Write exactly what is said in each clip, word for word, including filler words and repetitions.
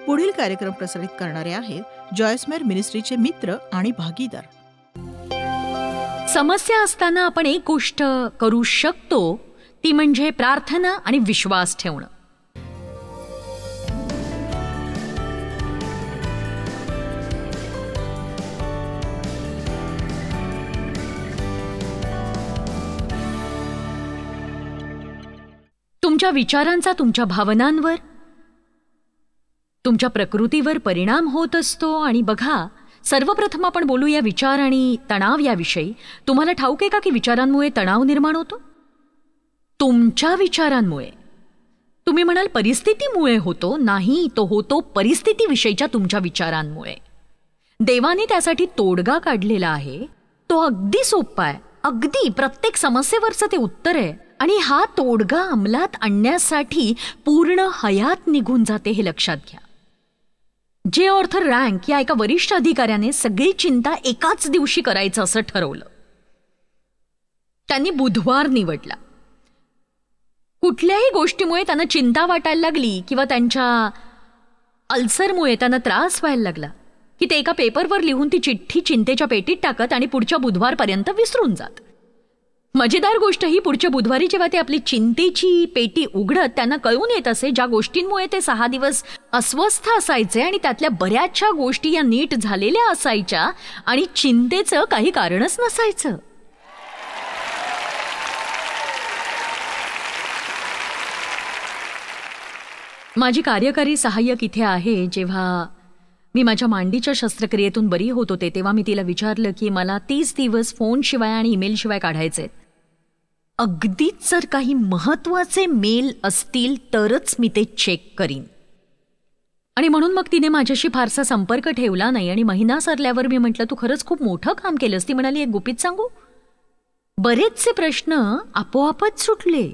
पुढील कार्यक्रम प्रसारित करणारे आहेत जॉयस्मेर मिनिस्ट्रीचे मित्र आणि भागीदार. समस्या असताना आपण एक गोष्ट करू शकतो, ती म्हणजे प्रार्थना आणि विश्वास ठेवणं. तुमच्या विचारांचा तुमच्या भावनांवर, तुमच्या प्रकृतीवर परिणाम होत असतो. आणि बघा, सर्वप्रथम आपण बोलूया विचार आणि तणाव याविषयी. तुम्हाला ठाऊक आहे का की विचारांमुळे तणाव निर्माण होतो? तुमच्या विचारांमुळे. तुम्ही म्हणाल परिस्थितीमुळे होतो. नाही, तो होतो परिस्थितीविषयीच्या तुमच्या विचारांमुळे. देवाने त्यासाठी तोडगा काढलेला आहे. तो अगदी सोपा आहे, अगदी प्रत्येक समस्येवरचं ते उत्तर आहे. आणि हा तोडगा अंमलात आणण्यासाठी पूर्ण हयात निघून जाते, हे लक्षात घ्या. जे ऑर्थर रँक या एका वरिष्ठ अधिकाऱ्याने सगळी चिंता एकाच दिवशी करायचं असं ठरवलं. त्यांनी बुधवार निवडला. कुठल्याही गोष्टीमुळे त्यांना चिंता वाटायला लागली किंवा त्यांच्या अल्सरमुळे त्यांना त्रास व्हायला लागला की ते एका पेपरवर लिहून ती चिठ्ठी चिंतेच्या पेटीत टाकत आणि पुढच्या बुधवारपर्यंत विसरून जात. मजेदार गोष्ट ही, पुढच्या बुधवारी जेव्हा ते आपली चिंतेची पेटी उघडत, त्यांना कळून येत असे ज्या गोष्टींमुळे ते सहा दिवस अस्वस्थ असायचे आणि त्यातल्या बऱ्याचशा गोष्टी या नीट झालेल्या असायच्या आणि चिंतेचं काही कारणच नसायचं. माझी कार्यकारी सहाय्यक इथे आहे. जेव्हा मी माझ्या मांडीच्या शस्त्रक्रियेतून बरी होत होते तेव्हा मी तिला विचारलं की मला तीस दिवस फोनशिवाय आणि ईमेलशिवाय काढायचे. अगदीच जर काही महत्त्वाचे मेल असतील तरच मी ते चेक करीन. आणि म्हणून मग तिने माझ्याशी फारसा संपर्क ठेवला नाही. आणि महिना सरल्यावर मी म्हटलं, तू खरंच खूप मोठं काम केलंस. ती म्हणाली, एक गुपित सांगू, बरेचसे प्रश्न आपोआपच सुटले.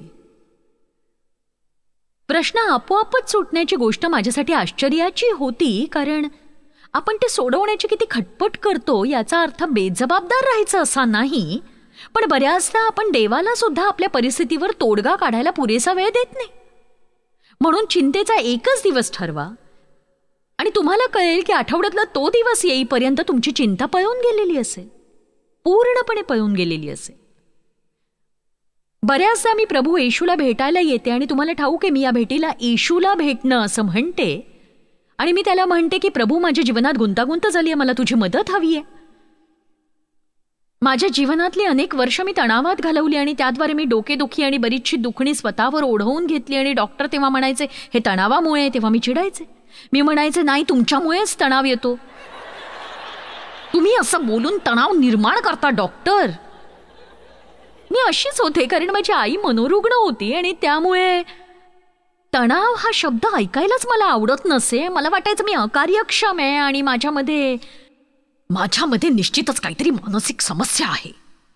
प्रश्न आपोआपच सुटण्याची गोष्ट माझ्यासाठी आश्चर्याची होती, कारण आपण ते सोडवण्याची किती खटपट करतो याचा अर्थ बेजबाबदार राहायचं असा नाही. पण बऱ्याचदा आपण देवाला सुद्धा आपल्या परिस्थितीवर तोडगा काढायला पुरेसा वेळ देत नाही. म्हणून चिंतेचा एकच दिवस ठरवा आणि तुम्हाला कळेल की आठवड्यातला तो दिवस येईपर्यंत तुमची चिंता पळून गेलेली असेल, पूर्णपणे पळून गेलेली असेल. बऱ्याचदा मी प्रभू येशूला भेटायला येते आणि तुम्हाला ठाऊक आहे, मी या भेटीला येशूला भेटणं असं म्हणते. आणि मी त्याला म्हणते की प्रभू, माझ्या जीवनात गुंतागुंत झाली आहे, मला तुझी मदत हवी आहे. माझ्या जीवनातली अनेक वर्ष मी तणावात घालवली आणि त्याद्वारे मी डोकेदुखी आणि बरीचशी दुखणी स्वतःवर ओढवून घेतली. आणि डॉक्टर तेव्हा म्हणायचे हे तणावामुळे. तेव्हा मी चिडायचे. मी म्हणायचे, नाही, तुमच्यामुळेच तणाव येतो. तुम्ही असं बोलून तणाव निर्माण करता डॉक्टर. मी अशीच होते, कारण माझी आई मनोरुग्ण होती आणि त्यामुळे तणाव हा शब्द ऐकायलाच मला आवडत नसे. मला वाटायचं मी अकार्यक्षम आहे आणि माझ्यामध्ये माझ्यामध्ये निश्चितच काहीतरी मानसिक समस्या आहे.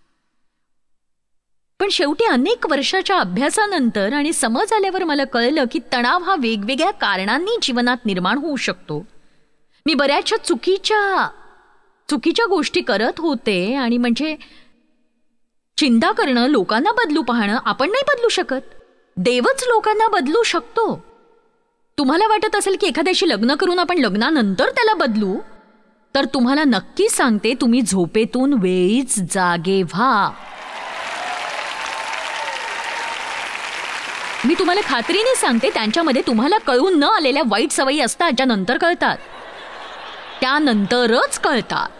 पण शेवटी अनेक वर्षाच्या अभ्यासानंतर आणि समज आल्यावर मला कळलं की तणाव हा वेगवेगळ्या कारणांनी जीवनात निर्माण होऊ शकतो. मी बऱ्याचशा चुकीच्या चुकीच्या गोष्टी करत होते. आणि म्हणजे चिंता करणं, लोकांना बदलू पाहणं, आपण नाही बदलू शकत, देवच लोकांना बदलू शकतो. तुम्हाला वाटत असेल की एखाद्याशी लग्न करून आपण लग्नानंतर त्याला बदलू, तर तुम्हाला नक्की सांगते, तुम्ही झोपेतून वेळीच जागे व्हा. मी तुम्हाला खात्रीने सांगते, त्यांच्यामध्ये तुम्हाला कळून न आलेल्या वाईट सवयी असतात ज्या नंतर कळतात, त्यानंतरच कळतात.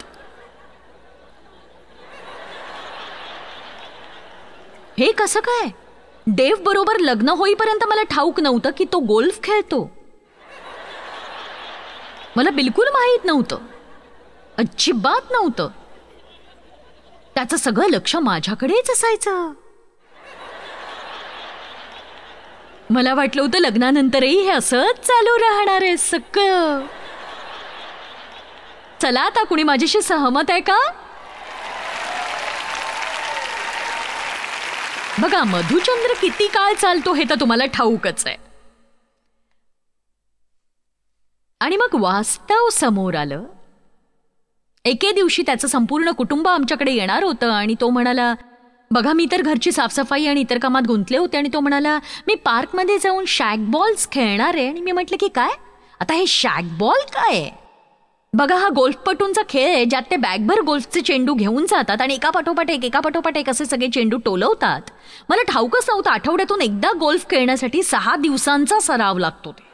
हे कसं काय? देव बरोबर लग्न होईपर्यंत मला ठाऊक नव्हतं की तो गोल्फ खेळतो. मला बिलकुल माहीत नव्हतं, अजिबात नव्हतं. त्याचं सगळं लक्ष माझ्याकडेच असायचं. मला वाटलं होतं लग्नानंतरही हे असंच चालू राहणार आहे सगळं. चला, आता कुणी माझ्याशी सहमत आहे का? बघा, मधुचंद्र किती काळ चालतो हे तर तुम्हाला ठाऊकच आहे. आणि मग वास्तव समोर आलं. एके दिवशी त्याचं संपूर्ण कुटुंब आमच्याकडे येणार होतं आणि तो म्हणाला, बघा, मी तर घरची साफसफाई आणि इतर कामात गुंतले होते. आणि तो म्हणाला, मी पार्कमध्ये जाऊन शॅक बॉल्स खेळणार आहे. आणि मी म्हटलं की काय? आता हे शॅकबॉल काय आहे? बघा, हा गोल्फपटूंचा खेळ आहे ज्यात ते बॅगभर गोल्फचे चेंडू घेऊन जातात आणि एका पाठोपाठ एक एका पाठोपाठ एक असे सगळे चेंडू टोलवतात. मला ठाऊकच नव्हतं आठवड्यातून एकदा गोल्फ खेळण्यासाठी सहा दिवसांचा सराव लागतो ते.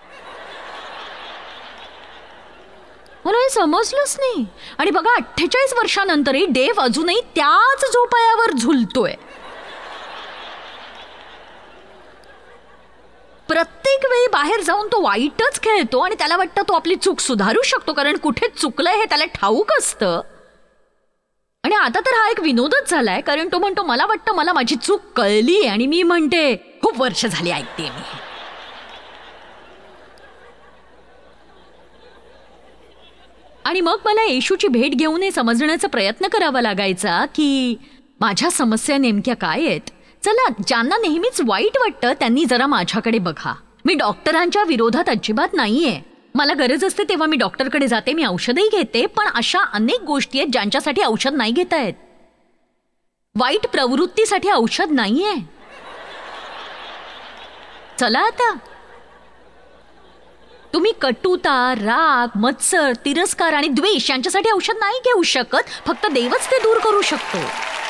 मला हे समजलंच नाही. आणि बघा, अठ्ठेचाळीस वर्षानंतरही डेव्ह अजूनही त्याच झोपाळ्यावर झुलतोय. प्रत्येक वेळी बाहेर जाऊन तो वाईटच खेळतो आणि त्याला वाटतं तो आपली चूक सुधारू शकतो, कारण कुठे चुकलंय हे त्याला ठाऊक असतं. आणि आता तर हा एक विनोदच झालाय, कारण तो म्हणतो मला वाटतं मला माझी चूक कळली, आणि मी म्हणते खूप वर्ष झाली ऐकते मी. आणि मग मला येशूची भेट घेऊन हे समजण्याचा प्रयत्न करावा लागायचा की माझ्या समस्या नेमक्या काय आहेत. चला, ज्यांना नेहमीच वाईट वाटतं त्यांनी जरा माझ्याकडे बघा. मी डॉक्टरांच्या विरोधात अजिबात नाहीये. मला गरज असते तेव्हा मी डॉक्टरकडे जाते, मी औषधही घेते, पण अशा अनेक गोष्टी आहेत ज्यांच्यासाठी औषध नाही घेता येत. वाईट प्रवृत्तीसाठी औषध नाहीये. चला आता, तुम्ही कटुता, राग, मत्सर, तिरस्कार आणि द्वेष यांच्यासाठी औषध नाही घेऊ शकत. फक्त देवच ते दूर करू शकतो.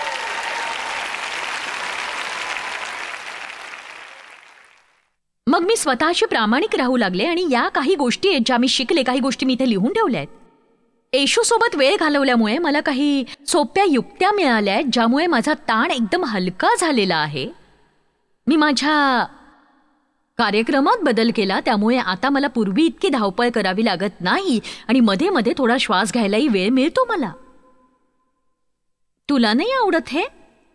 मग मी स्वतःशी प्रामाणिक राहू लागले आणि या काही गोष्टी आहेत ज्या मी शिकले, काही गोष्टी मी इथे लिहून ठेवल्या आहेत. येशूसोबत वेळ घालवल्यामुळे मला काही सोप्या युक्त्या मिळाल्या आहेत ज्यामुळे माझा ताण एकदम हलका झालेला आहे. मी माझ्या कार्यक्रमात बदल केला, त्यामुळे आता मला पूर्वी इतकी धावपळ करावी लागत नाही आणि मध्ये मध्ये थोडा श्वास घ्यायलाही वेळ मिळतो मला. तुला नाही आवडत हे?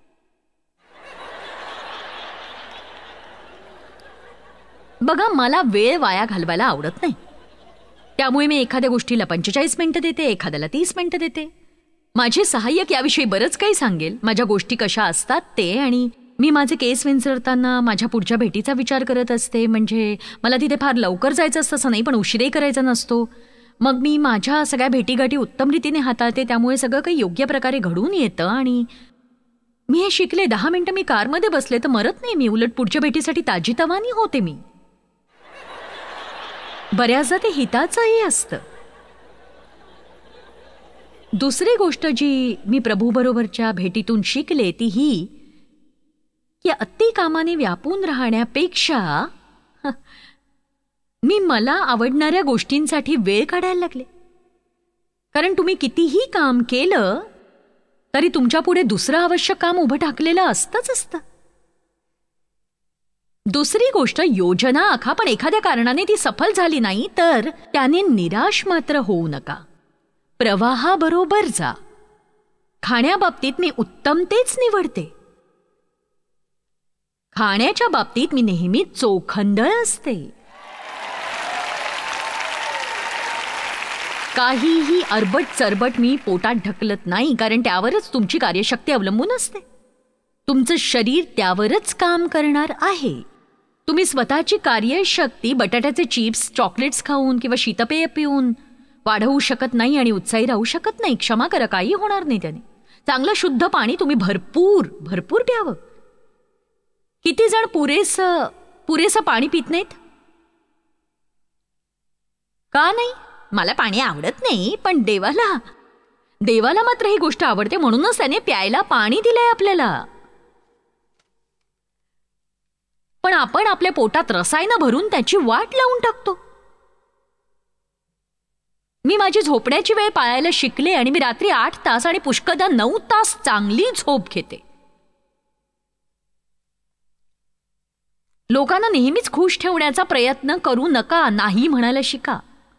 बघा, मला वेळ वाया घालवायला आवडत नाही, त्यामुळे मी एखाद्या गोष्टीला पंचेचाळीस मिनिटं देते, एखाद्याला तीस मिनिटं देते. माझे सहाय्यक याविषयी बरंच काही सांगेल, माझ्या गोष्टी कशा असतात ते. आणि मी माझे केस विंचरताना माझ्या पुढच्या भेटीचा विचार करत असते. म्हणजे मला तिथे फार लवकर जायचं असतं असं नाही, पण उशीरही करायचा नसतो. मग मी माझ्या सगळ्या भेटीगाठी उत्तम रीतीने हाताळते, त्यामुळे सगळं काही योग्य प्रकारे घडून येतं. आणि मी हे शिकले, दहा मिनिटं मी कारमध्ये बसले तर मरत नाही मी, उलट पुढच्या भेटीसाठी ताजीतवानी होते मी. बऱ्याचदा ते हिताचंही असतं. दुसरी गोष्ट जी मी प्रभूबरोबरच्या भेटीतून शिकले ती ही की अति कामाने व्यापून राहण्यापेक्षा मी मला आवडणाऱ्या गोष्टींसाठी वेळ काढायला लागले. कारण तुम्ही कितीही काम केलं तरी तुमच्या पुढे दुसरं आवश्यक काम उभं टाकलेलं असतंच असतं. दुसरी गोष्ट, योजना आखा, पण एखाद्या कारणाने ती सफल झाली नाही तर त्याने निराश मात्र होऊ नका. प्रवाहाबरोबर जा. खाण्याबाबतीत मी उत्तम तेच निवडते. खाण्याच्या बाबतीत मी नेहमी चोखंदळ असते. काहीही अरबट चरबट मी पोटात ढकलत नाही, कारण त्यावरच तुमची कार्यशक्ती अवलंबून असते. तुमचं शरीर त्यावरच काम करणार आहे. तुम्ही स्वतःची कार्यशक्ती बटाट्याचे चिप्स, चॉकलेट्स खाऊन किंवा शीतपेय पिऊन वाढवू शकत नाही आणि उत्साही राहू शकत नाही. क्षमा करा, काही होणार नाही त्याने. चांगलं शुद्ध पाणी तुम्ही भरपूर भरपूर प्यावं. किती जण पुरेसं पुरेसं पाणी पित नाहीत? का नाही? मला पाणी आवडत नाही, पण देवाला देवाला मात्र ही गोष्ट आवडते, म्हणूनच त्याने प्यायला पाणी दिलंय आपल्याला. पण आपण आपल्या पोटात रसायनं भरून त्याची वाट लावून टाकतो. मी माझी झोपण्याची वेळ पाळायला शिकले आणि मी रात्री आठ तास आणि पुष्कळदा नऊ तास चांगली झोप घेते. लोकांना नेहमीच खुश ठेवण्याचा प्रयत्न करू नका. नाही म्हणायला शिका.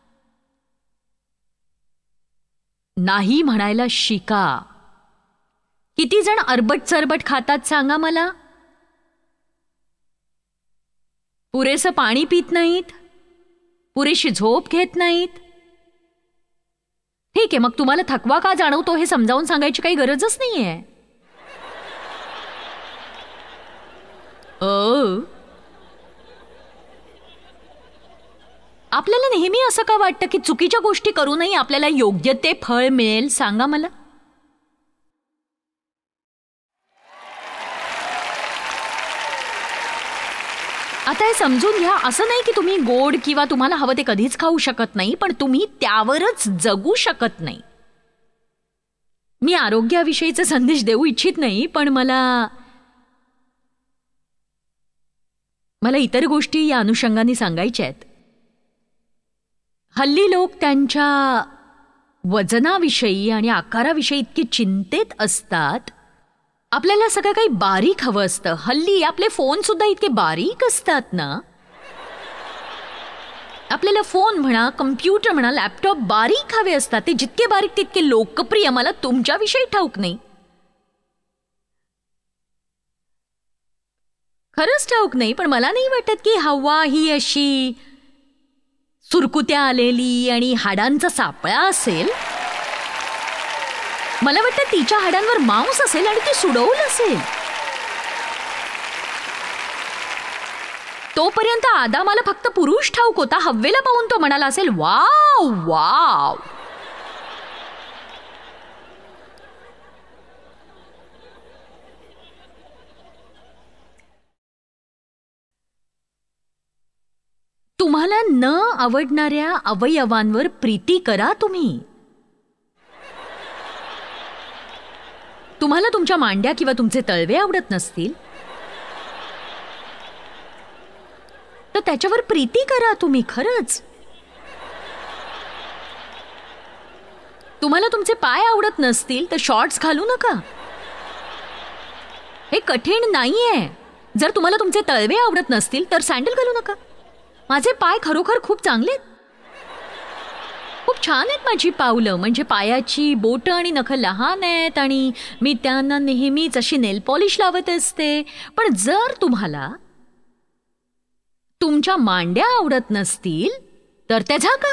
नाही म्हणायला शिका. किती जण अरबट चरबट खातात सांगा मला? पुरेसं पाणी पित नाहीत, पुरेशी झोप घेत नाहीत. ठीक आहे, मग तुम्हाला थकवा का जाणवतो हे समजावून सांगायची काही गरजच नाहीये. ओ, आपल्याला नेहमी असं का वाटतं की चुकीच्या गोष्टी करूनही आपल्याला योग्य ते फळ मिळेल? सांगा मला. आता म्हणताय समजून घ्या. असं नाही की तुम्ही गोड किंवा तुम्हाला हवं ते कधीच खाऊ शकत नाही, पण तुम्ही त्यावरच जगू शकत नाही. मी आरोग्याविषयीचा संदेश देऊ इच्छित नाही, पण मला मला इतर गोष्टी या अनुषंगाने सांगायच्या आहेत. हल्ली लोक त्यांच्या वजनाविषयी आणि आकाराविषयी इतके चिंतेत असतात. आपल्याला सगळं काही बारीक हवं असतं. हल्ली आपले फोन सुद्धा इतके बारीक असतात ना. आपल्याला फोन म्हणा, कम्प्युटर म्हणा, लॅपटॉप बारीक हवे असतात. ते जितके बारीक तितके लोकप्रिय. मला तुमच्याविषयी ठाऊक नाही, खरंच ठाऊक नाही, पण मला नाही वाटत की हवा ही अशी सुरकुत्या आलेली आणि हाडांचा सापळा असेल. मला वाटतं तिच्या हाडांवर मांस असेल आणि ती सुडवून असेल. तोपर्यंत आदामाला फक्त पुरुष ठाऊक होता. हव्वेला पाहून तो म्हणाला असेल, वाव वाव. तुम्हाला न आवडणाऱ्या अवयवांवर प्रीती करा. तुम्ही तुम्हाला तुमच्या मांड्या किंवा तुमचे तळवे आवडत नसतील तर त्याच्यावर प्रीती करा तुम्ही. खरंच तुम्हाला तुमचे पाय आवडत नसतील तर शॉर्ट्स घालू नका. हे कठीण नाहीये. जर तुम्हाला तुमचे तळवे आवडत नसतील तर सँडल घालू नका. माझे पाय खरोखर खूप चांगले आहेत, खूप छान आहेत माझी पावलं. म्हणजे पायाची बोटं आणि नखं लहान आहेत आणि मी त्यांना नेहमीच अशी नेल पॉलिश लावत असते. पण जर तुम्हाला तुमच्या मांड्या आवडत नसतील तर त्या झाका.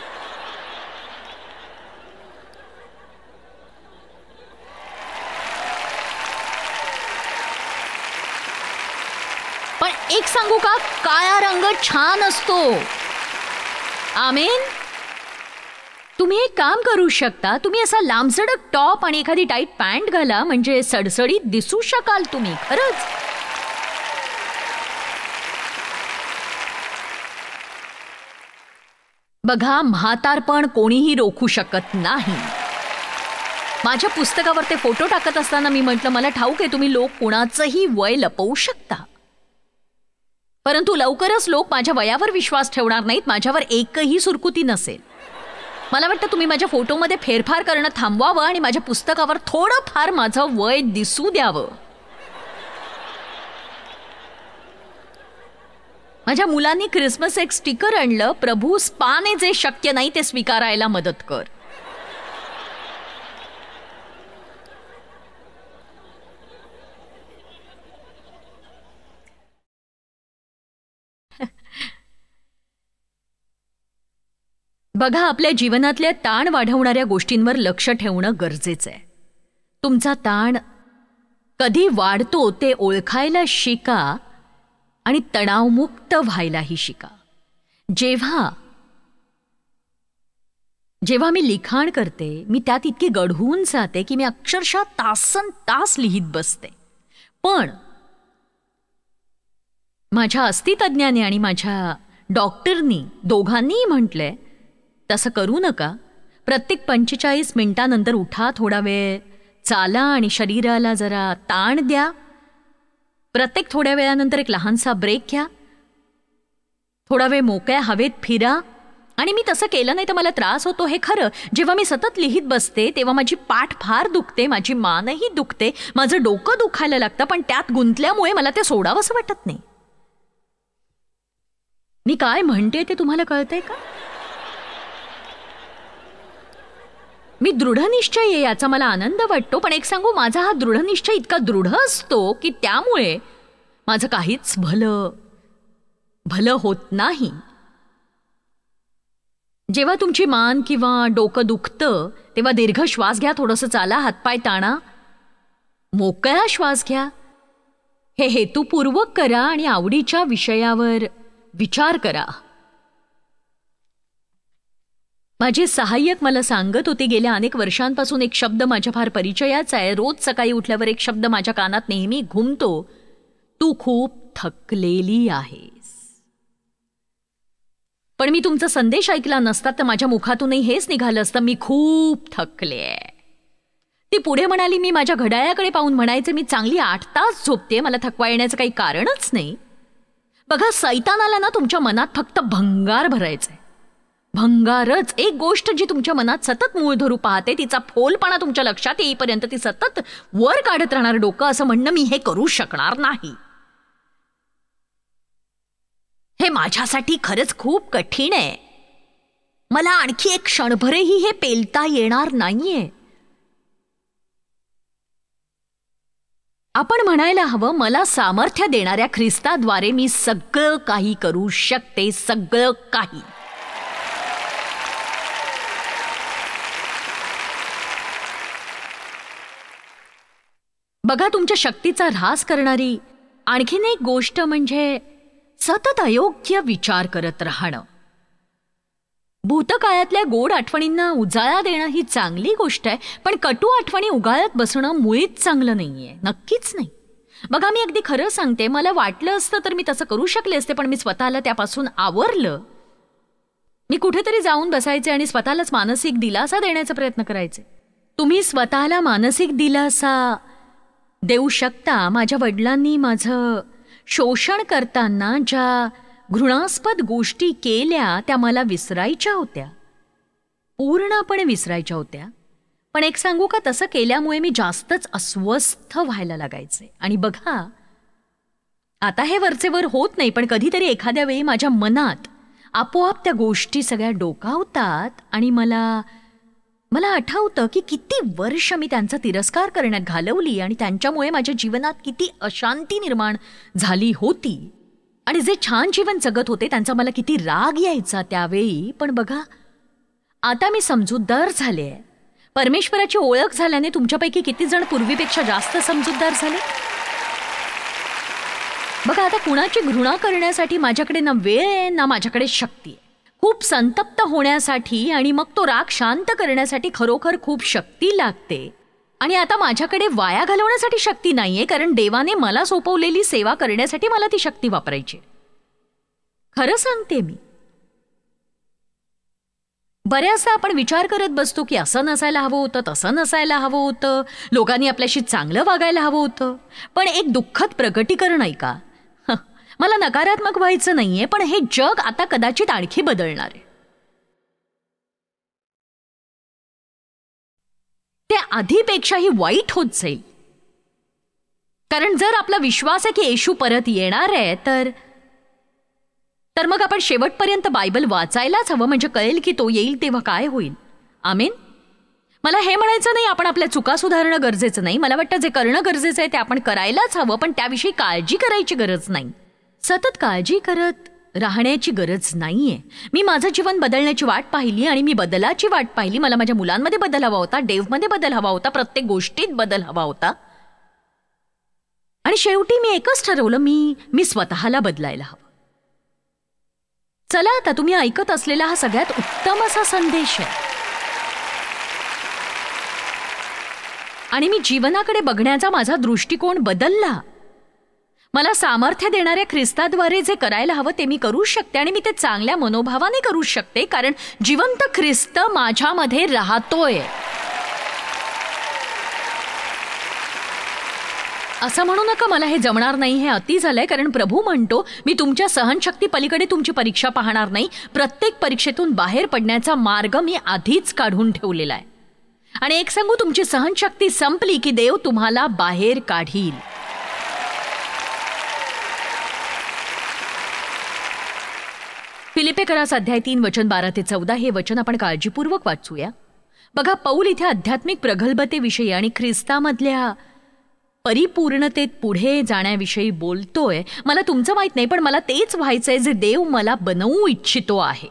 पण एक सांगू का, काळा रंग छान असतो. आमेन. तुम्ही एक काम करू शकता. तुम्ही असा लांबसडक टॉप आणि एखादी टाईट पॅन्ट घाला, म्हणजे सडसडीत दिसू शकाल तुम्ही. खरंच बघा, म्हातारपण कोणीही रोखू शकत नाही. माझ्या पुस्तकावर ते फोटो टाकत असताना मी म्हटलं, मला ठाऊक आहे तुम्ही लोक कोणाचंही वय लपवू शकता, परंतु लवकरच लोक माझ्या वयावर विश्वास ठेवणार नाहीत. माझ्यावर एकही सुरकुती नसेल. मला वाटतं तुम्ही माझ्या फोटोमध्ये फेरफार करणं थांबवावं आणि माझ्या पुस्तकावर थोडंफार माझं वय दिसू द्यावं. माझ्या मुलांनी क्रिसमस एक स्टिकर आणलं, प्रभू स्पाने जे शक्य नाही ते स्वीकारायला मदत कर. बघा, आपल्या जीवनातल्या ताण वाढवणाऱ्या गोष्टींवर लक्ष ठेवणं गरजेचं आहे. तुमचा ताण कधी वाढतो ते ओळखायला शिका आणि तणावमुक्त व्हायलाही शिका. जेव्हा जेव्हा मी लिखाण करते, मी त्यात इतकी गढून जाते की मी अक्षरशः तासन तास लिहित बसते. पण माझ्या अस्थितज्ञाने आणि माझ्या डॉक्टरनी दोघांनीही म्हटलंय, तसं करू नका. प्रत्येक पंचेचाळीस मिनिटानंतर उठा, थोडा वेळ चाला आणि शरीराला जरा ताण द्या. प्रत्येक थोड्या वेळानंतर एक लहानसा ब्रेक घ्या. थोडा वेळ मोकळ्या हवेत फिरा. आणि मी तसं केलं नाही तर मला त्रास होतो हे खरं. जेव्हा मी सतत लिहित बसते तेव्हा माझी पाठ फार दुखते, माझी मानही दुखते, माझं डोकं दुखायला लागतं. पण त्यात गुंतल्यामुळे मला ते सोडावं असं वाटत नाही. मी काय म्हणते ते तुम्हाला कळतंय का? मी दृढनिश्चय आहे याचा मला आनंद वाटतो. पण एक सांगू, माझा हा दृढनिश्चय इतका दृढ असतो की त्यामुळे माझं काहीच भलं भलं होत नाही. जेव्हा तुमची मान किंवा डोकं दुखतं तेव्हा दीर्घ श्वास घ्या, थोडंसं चाला, हातपाय ताणा, मोकळा श्वास घ्या. हे हेतुपूर्वक करा आणि आवडीच्या विषयावर विचार करा. माझे सहाय्यक मला सांगत होते, गेल्या अनेक वर्षांपासून एक शब्द माझ्या फार परिचयाचा आहे. रोज सकाळी उठल्यावर एक शब्द माझ्या कानात नेहमी घुमतो, तू खूप थकलेली आहेस. पण मी तुमचा संदेश ऐकला नसता तर माझ्या मुखातूनही हेच निघालं असतं, मी खूप थकले. ती पुढे म्हणाली, मी माझ्या घड्याळाकडे पाहून म्हणायचे, मी चांगली आठ तास झोपते, मला थकवा येण्याचं काही कारणच नाही. बघा, सैतानाला ना तुमच्या मनात फक्त भंगार भरायचंय, भंगारच. एक गोष्ट जी तुमच्या मनात सतत मूळ धरू पाहते, तिचा फोलपणा तुमच्या लक्षात येईपर्यंत ती सतत वर काढत राहणार डोकं, असं म्हणणं मी हे करू शकणार नाही. हे माझ्यासाठी खरंच खूप कठीण आहे, मला आणखी एक क्षणभरही हे पेलता येणार नाहीये. आपण म्हणायला हवं, मला सामर्थ्य देणाऱ्या ख्रिस्ताद्वारे मी सगळं काही करू शकते, सगळं काही. बघा, तुमच्या शक्तीचा ऱ्हास करणारी आणखीन एक गोष्ट म्हणजे सतत अयोग्य विचार करत राहणं. भूतकाळातल्या गोड आठवणींना उजाळा देणं ही चांगली गोष्ट आहे, पण कटू आठवणी उगाळत बसणं मुळीच चांगलं नाहीये, नक्कीच नाही. बघा, मी अगदी खरं सांगते, मला वाटलं असतं तर मी तसं करू शकले असते, पण मी स्वतःला त्यापासून आवरलं. मी कुठेतरी जाऊन बसायचे आणि स्वतःलाच मानसिक दिलासा देण्याचा प्रयत्न करायचे. तुम्ही स्वतःला मानसिक दिलासा देऊ शकता. माझ्या वडिलांनी माझं शोषण करताना ज्या घृणास्पद गोष्टी केल्या त्या मला विसरायच्या होत्या, पूर्णपणे विसरायच्या होत्या. पण एक सांगू का, तसं केल्यामुळे मी जास्तच अस्वस्थ व्हायला लागायचे. आणि बघा, आता हे वरचेवर होत नाही, पण कधीतरी एखाद्या वेळी माझ्या मनात आपोआप त्या गोष्टी सगळ्या डोकावतात आणि मला मला आठवतं की किती वर्ष मी त्यांचा तिरस्कार करण्यात घालवली आणि त्यांच्यामुळे माझ्या जीवनात किती अशांती निर्माण झाली होती. आणि जे छान जीवन जगत होते त्यांचा मला किती राग यायचा त्यावेळी. पण बघा, आता मी समजूतदार झाले आहे. परमेश्वराची ओळख झाल्याने तुमच्यापैकी किती जण पूर्वीपेक्षा जास्त समजूतदार झाले. बघा, आता कुणाची घृणा करण्यासाठी माझ्याकडे ना वेळ आहे ना माझ्याकडे शक्ती आहे. खूप संतप्त होण्यासाठी आणि मग तो राग शांत करण्यासाठी खरोखर खूप शक्ती लागते. आणि आता माझ्याकडे वाया घालवण्यासाठी शक्ती नाहीये, कारण देवाने मला सोपवलेली सेवा करण्यासाठी मला ती शक्ती वापरायची. खरं सांगते मी. बऱ्याचदा आपण विचार करत बसतो की असं नसायला हवं होतं, तसं नसायला हवं होतं, लोकांनी आपल्याशी चांगलं वागायला हवं होतं. पण एक दुःखद प्रगटीकरण आहे का, मला नकारात्मक व्हायचं नाहीये, पण हे जग आता कदाचित आणखी बदलणार आहे. ते आधीपेक्षाही वाईट होत जाईल. कारण जर आपला विश्वास आहे की येशू परत येणार आहे तर तर मग आपण शेवटपर्यंत बायबल वाचायलाच हवं, म्हणजे कळेल की तो येईल तेव्हा काय होईल. आमेन. मला हे म्हणायचं नाही आपण आपल्या चुका सुधारणं गरजेचं नाही. मला वाटतं जे करणं गरजेचं आहे ते आपण करायलाच हवं, पण त्याविषयी काळजी करायची गरज नाही. सतत काळजी करत राहण्याची गरज नाहीये. मी माझं जीवन बदलण्याची वाट पाहिली आणि मी बदलाची वाट पाहिली. मला माझ्या मुलांमध्ये बदल हवा होता, डेव्हमध्ये बदल हवा होता, प्रत्येक गोष्टीत बदल हवा होता. आणि शेवटी मी एकच ठरवलं, मी मी स्वतःला बदलायला हवं. चला, आता तुम्ही ऐकत असलेला हा सगळ्यात उत्तम असा संदेश आहे. आणि मी जीवनाकडे बघण्याचा माझा दृष्टिकोन बदलला. मला सामर्थ्य देणाऱ्या ख्रिस्ताद्वारे जे करायला हवं ते मी करू शकते आणि मी ते चांगल्या मनोभावाने करू शकते, कारण जिवंत ख्रिस्त माझ्यामध्ये राहतोय. असं म्हणू नका मला हे जमणार नाही, हे अति झालंय, कारण प्रभू म्हणतो मी तुमच्या सहनशक्ती पलीकडे तुमची परीक्षा पाहणार नाही. प्रत्येक परीक्षेतून बाहेर पडण्याचा मार्ग मी आधीच काढून ठेवलेला आहे. आणि एक सांगू, तुमची सहनशक्ती संपली की देव तुम्हाला बाहेर काढील. फिलिप्पेकरास अध्याय तीन वचन बारा ते चौदा हे वचन आपण काळजीपूर्वक वाचूया. बघा, पौल इथे आध्यात्मिक प्रगल्भतेविषयी आणि ख्रिस्तामधल्या परिपूर्णतेत पुढे जाण्याविषयी बोलतोय. मला तुमचं माहित नाही, पण मला तेच व्हायचंय जे देव मला बनवू इच्छितो आहे.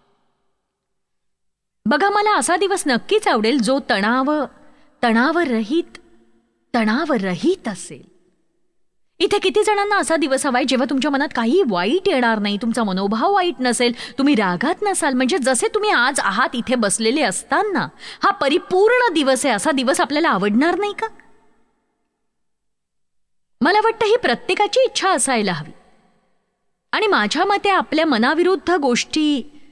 बघा, मला असा दिवस नक्कीच आवडेल जो तणाव तणावरहित तणावरहित असेल. इथे किती जणांना असा दिवस हवाय जेव्हा तुमच्या मनात काही वाईट येणार नाही, तुमचा मनोभाव वाईट नसेल, तुम्ही रागात नसाल, म्हणजे जसे तुम्ही आज आहात इथे बसलेले असताना हा परिपूर्ण दिवस आहे. असा दिवस आपल्याला आवडणार नाही का? मला वाटतं ही प्रत्येकाची इच्छा असायला हवी. आणि माझ्या मते आपल्या मनाविरुद्ध गोष्टी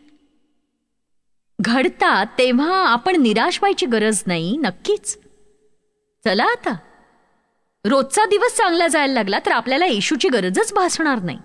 घडतात तेव्हा आपण निराश व्हायची गरज नाही. नक्कीच. चला आता, रोजचा दिवस चांगला जायला लागला तर आपल्याला येशूची गरजच भासणार नाही.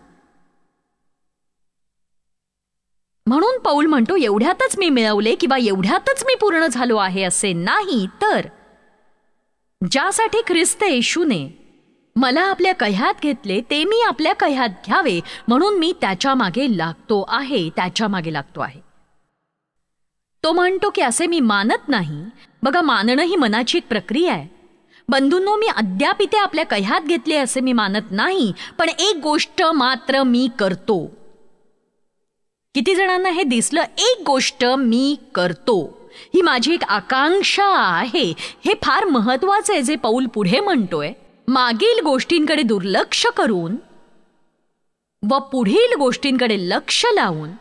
म्हणून पौल म्हणतो, एवढ्यातच मी मिळवले किंवा एवढ्यातच मी पूर्ण झालो आहे असे नाही, तर ज्यासाठी ख्रिस्त येशूने मला आपल्या कह्यात घेतले ते मी आपल्या कह्यात घ्यावे, म्हणून मी त्याच्या मागे लागतो आहे त्याच्या मागे लागतो आहे. तो म्हणतो की असे मी मानत नाही. बघा, मानणं ही मनाची एक प्रक्रिया आहे. बंधूंनो, मी अद्याप इथे आपल्या कह्यात घेतले असे मी मानत नाही, पण एक गोष्ट मात्र मी करतो. किती जणांना हे दिसलं? एक गोष्ट मी करतो. ही माझी एक आकांक्षा आहे. हे फार महत्वाचं आहे जे पौल पुढे म्हणतोय. मागील गोष्टींकडे दुर्लक्ष करून व पुढील गोष्टींकडे लक्ष लावून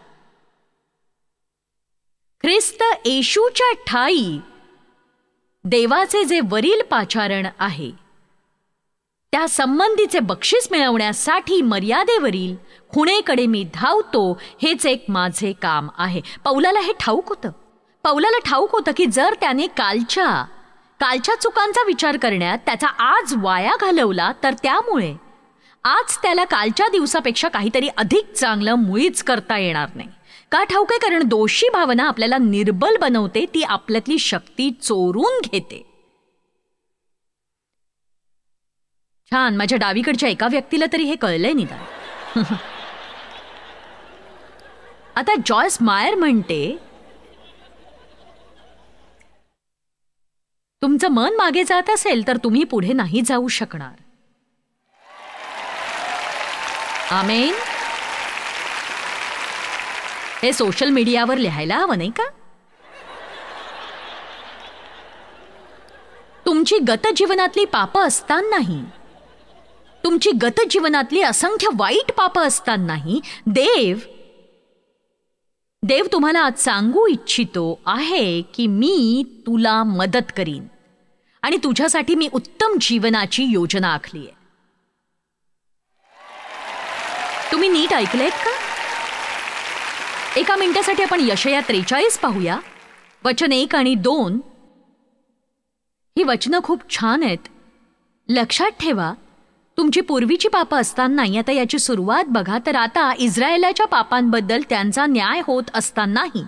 ख्रिस्त येशूच्या ठाई देवाचे जे वरील पाचारण आहे त्या संबंधीचे बक्षीस मिळवण्यासाठी मर्यादेवरील खुणेकडे मी धावतो. हेच एक माझे काम आहे. पौलाला हे ठाऊक होतं. पौलाला ठाऊक होतं की जर त्याने कालच्या कालच्या चुकांचा विचार करण्यात त्याचा आज वाया घालवला तर त्यामुळे आज त्याला कालच्या दिवसापेक्षा काहीतरी अधिक चांगलं मुळीच करता येणार नाही. का ठाऊक आहे? कारण दोषी भावना आपल्याला निर्बल बनवते. ती आपल्यातली शक्ती चोरून घेते. छान, माझ्या डावीकडच्या एका व्यक्तीला तरी हे कळलंय निदान. आता जॉयस मायर म्हणते, तुमचं मन मागे जात असेल तर तुम्ही पुढे नाही जाऊ शकणार. आमेन. हे सोशल मीडियावर लिहायला हवं नाही का? तुमची गत जीवनातली पापं असतानाही, तुमची गत जीवनातली असंख्य वाईट पापं असतानाही देव देव तुम्हाला आज सांगू इच्छितो आहे की मी तुला मदत करीन आणि तुझ्यासाठी मी उत्तम जीवनाची योजना आखली आहे. तुम्ही नीट ऐकलेत का? एका मिनिटासाठी आपण यशया त्रेचाळीस पाहूया, वचन एक आणि दोन. ही वचनं खूप छान आहेत. लक्षात ठेवा, तुमची पूर्वीची पापं असतानाही, आता याची सुरुवात बघा, तर आता इस्रायलाच्या पापांबद्दल त्यांचा न्याय होत असतानाही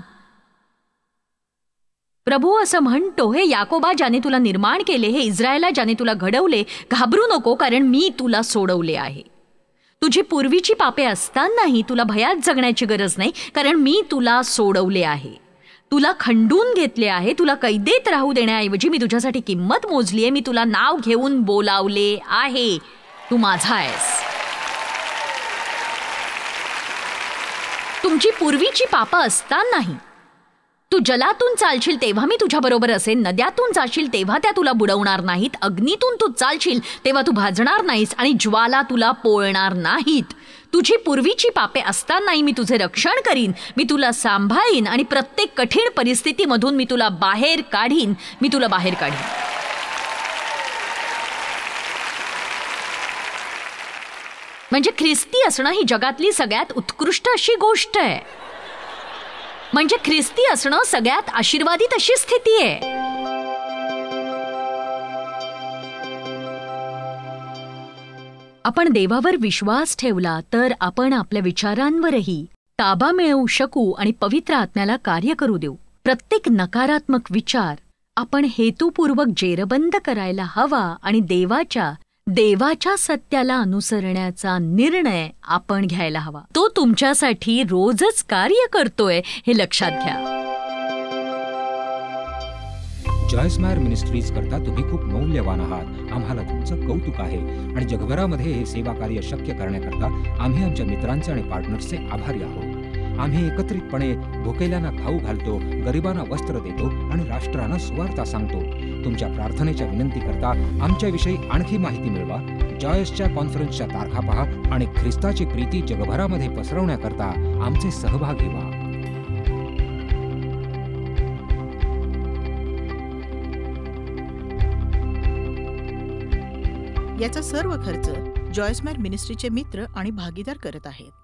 प्रभू असं म्हणतो, हे याकोबा ज्याने तुला निर्माण केले, हे इस्रायला ज्याने तुला घडवले, घाबरू नको, कारण मी तुला सोडवले आहे. तुझी पूर्वीची पापे असतानाही तुला भयात जगण्याची गरज नाही, कारण मी तुला सोडवले आहे. तुला खंडून घेतले आहे. तुला कैदेत राहू देण्याऐवजी मी तुझ्यासाठी किंमत मोजली आहे. मी तुला नाव घेऊन बोलावले आहे. तू माझा आहेस. तुमची पूर्वीची पापं असतानाही तू जलातून चालशील तेव्हा मी तुझ्याबरोबर असेन. नद्यातून जाशील तेव्हा त्या तुला बुडवणार नाहीत. अग्नीतून तू चालशील तेव्हा तू भाजणार नाहीस आणि ज्वाला तुला पोळणार नाहीत. तुझी पूर्वीची पापे असतानाही मी तुझे रक्षण करीन. मी तुला सांभाळीन आणि प्रत्येक कठीण परिस्थितीमधून मी तुला बाहेर काढीन. मी तुला बाहेर काढीन. म्हणजे ख्रिस्ती असणं ही जगातली सगळ्यात उत्कृष्ट अशी गोष्ट आहे. म्हणजे ख्रिस्ती असणं सगळ्यात आशीर्वादित अशी स्थिती आहे. आपण देवावर विश्वास ठेवला तर आपण आपल्या विचारांवरही ताबा मिळवू शकू आणि पवित्र आत्म्याला कार्य करू देऊ. प्रत्येक नकारात्मक विचार आपण हेतुपूर्वक जेरबंद करायला हवा आणि देवाच्या देवाच्या सत्याला अनुसरण्याचा निर्णय आपण घ्यायला हवा. तो तुमच्यासाठी रोजच कार्य करतोय हे लक्षात घ्या. जॉयस मायर मिनिस्ट्रीज करता तुम्ही खूप मौल्यवान आहात. आम्हाला तुमचं कौतुक आहे आणि जगभरामध्ये हे सेवा कार्य शक्य करण्याकरता आम्ही आमच्या मित्रांचे आणि पार्टनर्सचे आभारी आहोत. आम्ही एकत्रितपणे भुकेल्यांना खाऊ घालतो, गरिबांना वस्त्र देतो आणि राष्ट्रांना सुवार्ता सांगतो. तुमच्या प्रार्थनेच्या विनंती करता आमच्याविषयी आणखी माहिती मिळवा. जॉयसच्या कॉन्फरन्सच्या तारखा पहा आणि ख्रिस्ताची प्रीती जगभरामध्ये पसरवण्याकरता आमचे सहभागी व्हा. याचा सर्व खर्च जॉयस मायर मिनिस्ट्रीचे मित्र आणि भागीदार करत आहेत.